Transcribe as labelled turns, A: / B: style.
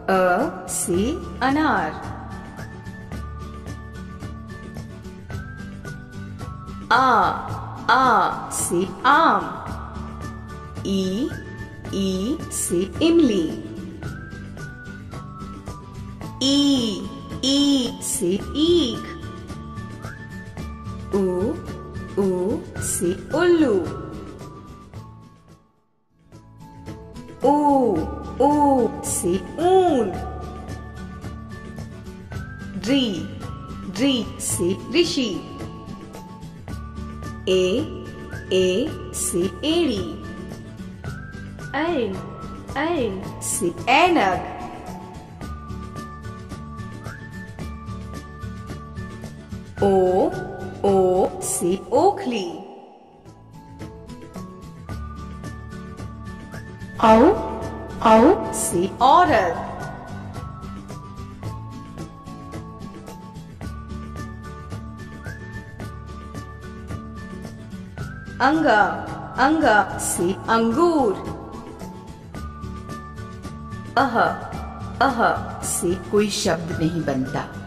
A: से अनार। आ से आम। ई से इमली। ई से ईख। ऊ से उल्लू। ऊ से ऊन। री से ऋषि। ए से एड़ी। ऐ से ऐनक। ओ से ओखली। औ से औरत। अंगा से अंगूर। अह से कोई शब्द नहीं बनता।